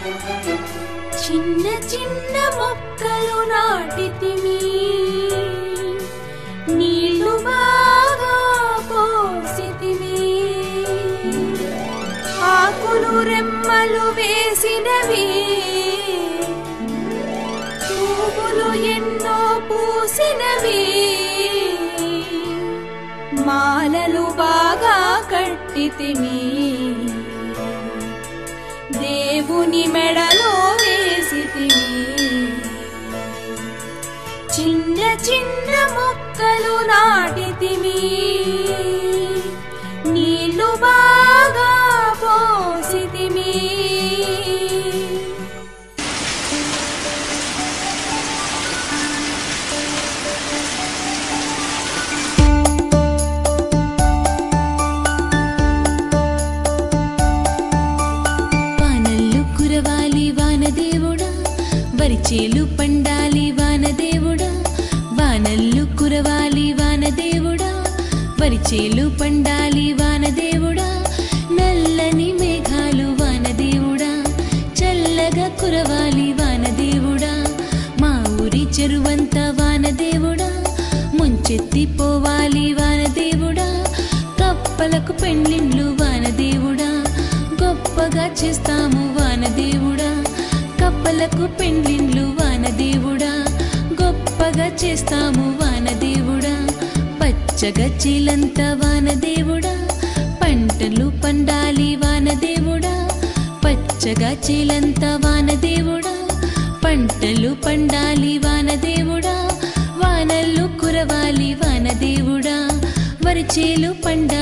చిన్న చిన్న మొక్కలు నాటితిమి, నీళ్లు బాగా పోసితిమి, ఆకులు రెమ్మలు వేసినవి, పువ్వులు ఎన్నో పూసినవి, మాలలు బాగా కట్టితిమి, దేవుని మెడలో వేసితిమి. చిన్న చిన్న మొక్కలు నాటితిమి, నీళ్లు బాగా పోసితిమి. వరిచేలు పండాలి వానదేవుడా, వానల్లు కురవాలి వానదేవుడా, వరిచేలు పండాలి వానదేవుడా, నల్లని మేఘాలు వానదేవుడా, చల్లగా కురవాలి వానదేవుడా, మా ఊరి చెరువంతా వానదేవుడా, ముంచెత్తిపోవాలి వానదేవుడా, కప్పలకు పెండ్లిండ్లు వానదేవుడా, గొప్పగా చేస్తాము వానదేవుడా, కప్పలకు పెండ్లిండ్లు వానదేవుడా, గొప్పగా చేస్తాము వానదేవుడా, పచ్చగా చీలంతా వానదేవుడా, పంటలు పండాలి వానదేవుడా, పచ్చగా చీలంతా వానదేవుడా, పంటలు పండాలి వానదేవుడా, వానల్లు కురవాలి వానదేవుడా, వరిచేలు పండాలి